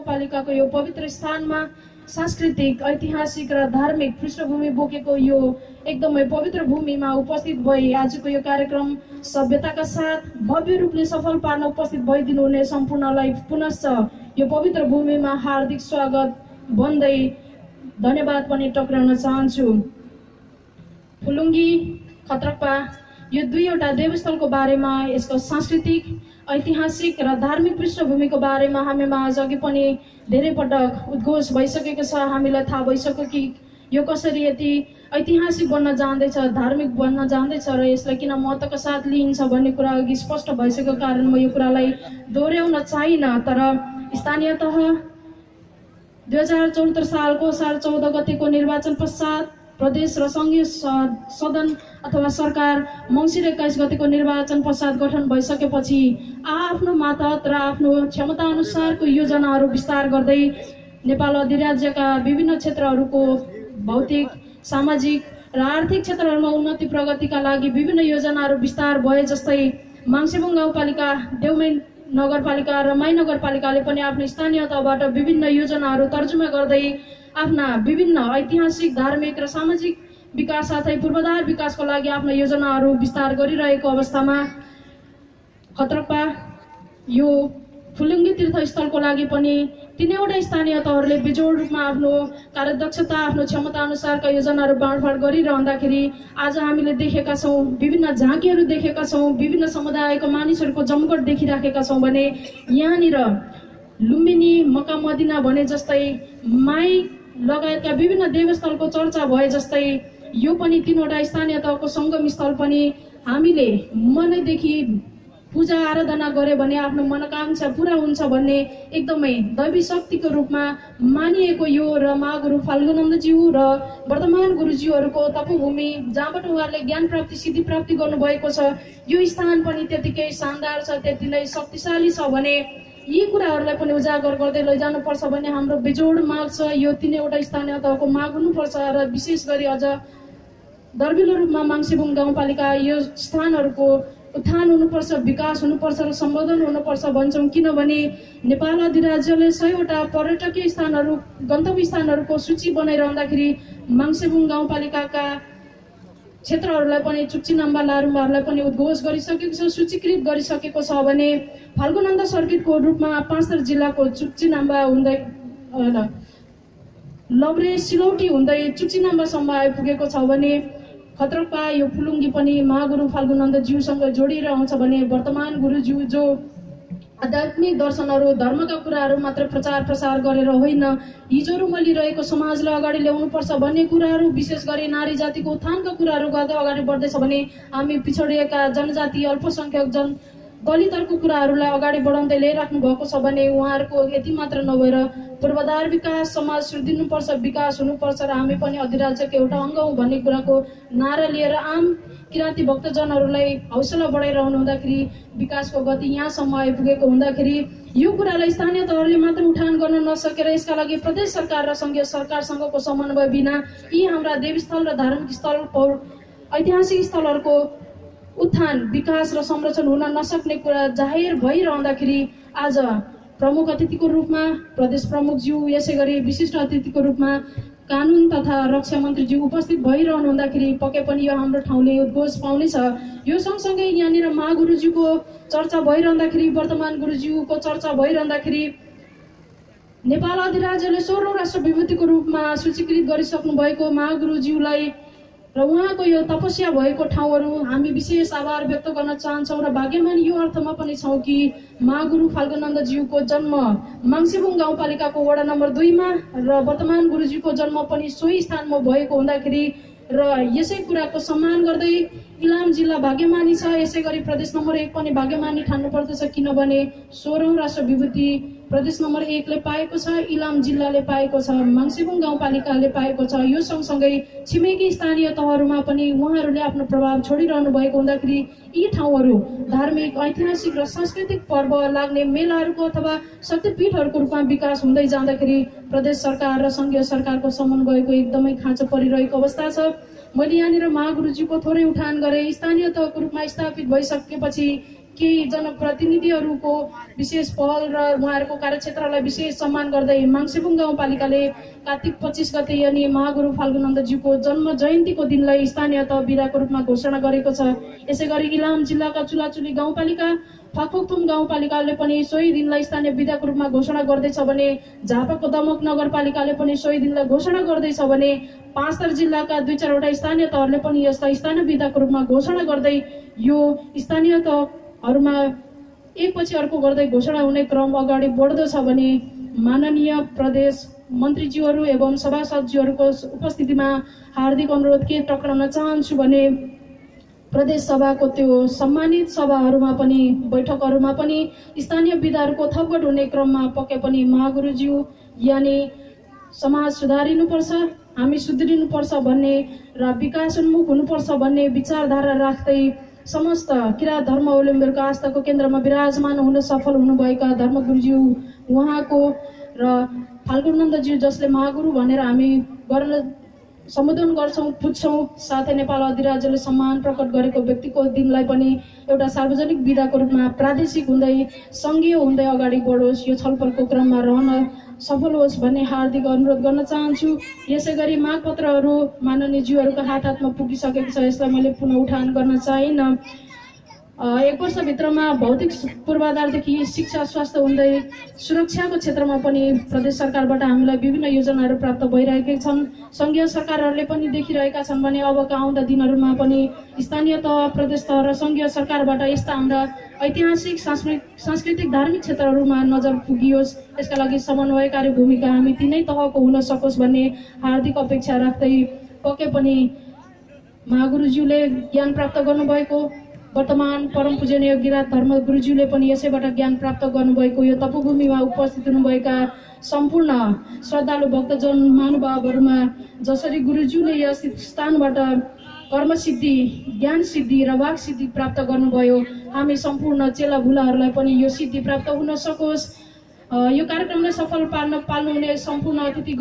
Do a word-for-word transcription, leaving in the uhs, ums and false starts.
गाउँपालिकाको यो पवित्र स्थानमा सांस्कृतिक, ऐतिहासिक र धार्मिक पृष्ठभूमि बोकेको यो एकदमै पवित्र भूमिमा उपस्थित भई आजको यो कार्यक्रम सभ्यताका साथ भव्य रूपले सफल पार्न उपस्थित भइदिनु हुने सम्पूर्णलाई पुनश्च यो पवित्र भूमिमा हार्दिक स्वागत भन्दै धन्यवाद पनि टक्राउन चाहन्छु। फुलुङ्गी खत्रक्पा यो दुईवटा देवस्थलको बारेमा, यसको सांस्कृतिक, ऐतिहासिक र धार्मिक पृष्ठभूमिको बारेमा हामीमा आज अघि पनि धेरै पटक उद्घोष भइसकेको छ। हामीलाई थाहा भइसक्यो कि यो कसरी यति ऐतिहासिक बन्न जाँदैछ, धार्मिक बन्न जाँदैछ र यसलाई किन महत्त्वका साथ लिइन्छ भन्ने कुरा अघि स्पष्ट भइसकेको कारण म यो कुरालाई दोहोऱ्याउन चाहिनँ। तर स्थानीय तह दुई हजार चौहत्तर सालको साढे चौध गतेको निर्वाचन पश्चात प्रदेश र सङ्घीय सदन अथवा सरकार मङ्सिर एक्काइस गतेको निर्वाचन पश्चात गठन भइसकेपछि आफ्नो मातहत र आफ्नो क्षमता अनुसारको योजनाहरू विस्तार गर्दै नेपाल अधिराज्यका विभिन्न क्षेत्रहरूको भौतिक, सामाजिक र आर्थिक क्षेत्रहरूमा उन्नति प्रगतिका लागि विभिन्न योजनाहरू विस्तार भए। जस्तै माङ्सेबुङ गाउँपालिका, देउमै नगरपालिका र माई नगरपालिकाले पनि आफ्नो स्थानीय तहबाट विभिन्न योजनाहरू तर्जुमा गर्दै आफ्ना विभिन्न ऐतिहासिक, धार्मिक र सामाजिक विकास साथै पूर्वाधार विकासको लागि आफ्ना योजनाहरू विस्तार गरिरहेको अवस्थामा खत्रक्पा यो फुलुङ्गी तीर्थस्थलको लागि पनि तीनैवटा स्थानीय तहहरूले बेजोड रूपमा आफ्नो कार्यदक्षता, आफ्नो क्षमता अनुसारका योजनाहरू बाँडफाँड गरिरहँदाखेरि आज हामीले देखेका छौँ, विभिन्न झाँकीहरू देखेका छौँ, विभिन्न समुदायको मानिसहरूको जमघट देखिराखेका छौँ भने यहाँनिर लुम्बिनी, मक्का मदिना भने जस्तै माई लगायतका विभिन्न देवस्थलको चर्चा भए जस्तै यो पनि तीनवटा स्थानीय तहको सङ्गम स्थल पनि हामीले मनैदेखि पूजा आराधना गरे भने आफ्नो मनोकांक्षा पुरा हुन्छ भन्ने एकदमै दैवी शक्तिको रूपमा मानिएको यो र महागुरु फाल्गुनन्दज्यू र वर्तमान गुरुज्यूहरूको तपोभूमि जहाँबाट उहाँहरूले ज्ञान प्राप्ति, सिद्धि प्राप्ति गर्नुभएको छ, यो स्थान पनि त्यतिकै शानदार छ, त्यति नै शक्तिशाली छ भने यी कुराहरूलाई पनि उजागर गर्दै लैजानुपर्छ भन्ने हाम्रो बेजोड माग छ। यो तीनैवटा स्थानीय तहको माग हुनुपर्छ र विशेष गरी अझ दर्बिलो रूपमा माङ्सेबुङ गाउँपालिका यो स्थानहरूको उत्थान हुनुपर्छ, विकास हुनुपर्छ र सम्बोधन हुनुपर्छ भन्छौँ। किनभने नेपाल अधिराज्यले सयवटा पर्यटकीय स्थानहरू, गन्तव्य स्थानहरूको सूची बनाइरहँदाखेरि माङ्सेबुङ गाउँपालिकाका क्षेत्रहरूलाई पनि, चुक्ची नाम्बा लारुम्बाहरूलाई पनि उद्घोष गरिसकेको छ, सूचीकृत गरिसकेको छ भने फाल्गुनन्द सर्किटको रूपमा पाँचथर जिल्लाको चुक्ची नाम्बा हुँदै लब्रे सिलौटी हुँदै चुक्ची नाम्बासम्म आइपुगेको छ भने खत्रक्पा यो फुलुङ्गी पनि महागुरु फाल्गुनन्दज्यूसँग जोडिएर आउँछ भने वर्तमान गुरुज्यू जो आध्यात्मिक दर्शनहरू, धर्मका कुराहरू मात्र प्रचार प्रसार गरेर होइन, हिजोहरू मलिरहेको समाजलाई अगाडि ल्याउनुपर्छ भन्ने कुराहरू, विशेष गरी नारी जातिको उत्थानका कुराहरू गर्दै अगाडि बढ्दैछ भने हामी पिछडिएका जनजाति, अल्पसङ्ख्यक जन दलितहरूको कुराहरूलाई अगाडि बढाउँदै ल्याइराख्नु भएको छ भने उहाँहरूको यति मात्र नभएर पूर्वाधार विकास, समाज सुध्रिनुपर्छ, विकास हुनुपर्छ र हामी पनि अधिराज्यको एउटा अङ्ग हौँ भन्ने कुराको नारा लिएर आम किराँती भक्तजनहरूलाई हौसला बढाइरहनु हुँदाखेरि विकासको गति यहाँसम्म आइपुगेको हुँदाखेरि यो कुरालाई स्थानीय तहहरूले मात्र उठान गर्न नसकेर यसका लागि प्रदेश सरकार र सङ्घीय सरकारसँगको समन्वय बिना यी हाम्रा देवस्थल र धार्मिक स्थल, ऐतिहासिक स्थलहरूको उत्थान, विकास र संरक्षण हुन नसक्ने कुरा जाहेर भइरहँदाखेरि आज प्रमुख अतिथिको रूपमा प्रदेश प्रमुखज्यू, यसै गरी विशिष्ट अतिथिको रूपमा कानुन तथा रक्षा मन्त्रीज्यू उपस्थित भइरहनु हुँदाखेरि पक्कै पनि यो हाम्रो ठाउँले उद्घोष पाउनेछ। यो सँगसँगै यहाँनिर महागुरुज्यूको चर्चा भइरहँदाखेरि, वर्तमान गुरुज्यूको चर्चा भइरहँदाखेरि नेपाल अधिराज्यले सोह्रौँ राष्ट्र विभूतिको रूपमा सूचीकृत गरिसक्नु भएको महागुरुज्यूलाई र उहाँको यो तपस्या भएको ठाउँहरू हामी विशेष आभार व्यक्त गर्न चाहन्छौँ र भाग्यमान यो अर्थमा पनि छौँ कि महागुरु फाल्गुनन्दज्यूको जन्म माङ्सेबुङ गाउँपालिकाको वडा नम्बर दुईमा र वर्तमान गुरुज्यूको जन्म पनि सोही स्थानमा भएको हुँदाखेरि र यसै कुराको सम्मान गर्दै इलाम जिल्ला भाग्यमानी छ, यसै गरी प्रदेश नम्बर एक पनि भाग्यमानी ठान्नु पर्दछ किनभने सोह्रौँ राष्ट्र विभूति प्रदेश नम्बर एकले पाएको छ, इलाम जिल्लाले पाएको छ, माङ्सेबुङ गाउँपालिकाले पाएको छ। यो सँगसँगै छिमेकी स्थानीय तहहरूमा पनि उहाँहरूले आफ्नो प्रभाव छोडिरहनु भएको हुँदाखेरि यी ठाउँहरू धार्मिक, ऐतिहासिक र सांस्कृतिक पर्व लाग्ने मेलाहरूको अथवा शक्तिपीठहरूको रूपमा विकास हुँदै जाँदाखेरि प्रदेश सरकार र सङ्घीय सरकारको समन्वयको एकदमै खाँचो परिरहेको अवस्था छ। मैले यहाँनिर महागुरुजीको थोरै उठान गरेँ। स्थानीय तहको रूपमा स्थापित भइसकेपछि केही जनप्रतिनिधिहरूको विशेष पहल र उहाँहरूको कार्यक्षेत्रलाई विशेष सम्मान गर्दै माङ्सेबुङ गाउँपालिकाले कार्तिक पच्चिस गते यानि महागुरु फाल्गुनन्दज्यूको जन्म जयन्तीको दिनलाई स्थानीय तह बिदाको रूपमा घोषणा गरेको छ। यसै गरी इलाम जिल्लाका चुलाचुली गाउँपालिका फाक्फोक्थुम गाउँपालिकाले पनि सोही दिनलाई स्थानीय बिदाको रूपमा घोषणा गर्दैछ भने झापाको दमक नगरपालिकाले पनि सोही दिनलाई घोषणा गर्दैछ भने पाँचथर जिल्लाका दुई चारवटा स्थानीय तहले पनि यसलाई स्थानीय बिदाको रूपमा घोषणा गर्दै यो स्थानीय तहहरूमा एकपछि अर्को गर्दै घोषणा हुने क्रम अगाडि बढ्दो छ भने माननीय प्रदेश मन्त्रीज्यूहरू एवं सभासदज्यूहरूको उपस्थितिमा हार्दिक अनुरोध के टक्राउन चाहन्छु भने प्रदेश सभाको त्यो सम्मानित सभाहरूमा पनि बैठकहरूमा पनि स्थानीय विधाहरूको थपघट हुने क्रममा पक्कै पनि महागुरुज्यू यानि समाज सुधारिनुपर्छ, हामी सुध्रिनुपर्छ भन्ने र विकासोन्मुख हुनुपर्छ भन्ने विचारधारा राख्दै समस्त किराँत धर्मावलम्बीहरूको आस्थाको केन्द्रमा विराजमान हुन सफल हुनुभएका धर्मगुरुज्यू उहाँको र फाल्गुनन्दज्यू जसले महागुरु भनेर हामी गर्न सम्बोधन गर्छौँ पुज्छौँ, साथै नेपाल अधिराज्यले सम्मान प्रकट गरेको व्यक्तिको दिनलाई पनि एउटा सार्वजनिक विधाको रूपमा प्रादेशिक हुँदै सङ्घीय हुँदै अगाडि बढोस्, यो छलफलको क्रममा रहन सफल होस् भन्ने हार्दिक अनुरोध गर्न चाहन्छु। यसै गरी मागपत्रहरू माननीय ज्यूहरूको हात हातमा पुगिसकेको छ, यसलाई मैले पुनः उठान गर्न चाहिनँ। एक वर्षभित्रमा भौतिक पूर्वाधारदेखि शिक्षा स्वास्थ्य हुँदै सुरक्षाको क्षेत्रमा पनि प्रदेश सरकारबाट हामीलाई विभिन्न योजनाहरू प्राप्त भइरहेकै छन्। सङ्घीय सरकारहरूले पनि देखिरहेका छन् भने अबका आउँदा दिनहरूमा पनि स्थानीय तह प्रदेश तह र सङ्घीय सरकारबाट यस्ता हाम्रा ऐतिहासिक सांस्कृतिक धार्मिक क्षेत्रहरूमा नजर पुगियोस्, यसका लागि समन्वयकारी भूमिका हामी तिनै तहको हुन सकोस् भन्ने हार्दिक अपेक्षा राख्दै पक्कै पनि महागुरुज्यूले ज्ञान प्राप्त गर्नुभएको वर्तमान परम पूजनीय किराँत धर्मगुरुज्यूले पनि यसैबाट ज्ञान प्राप्त गर्नुभएको यो तपोभूमिमा उपस्थित हुनुभएका सम्पूर्ण श्रद्धालु भक्तजन महानुभावहरूमा जसरी गुरुज्यूले यस स्थानबाट कर्मसिद्धि ज्ञान सिद्धि र वाक सिद्धि प्राप्त गर्नुभयो, हामी सम्पूर्ण चेला भुलाहरूलाई पनि यो सिद्धि प्राप्त हुन सकोस्। यो कार्यक्रमलाई सफल पार्न पाल्नुहुने सम्पूर्ण अतिथि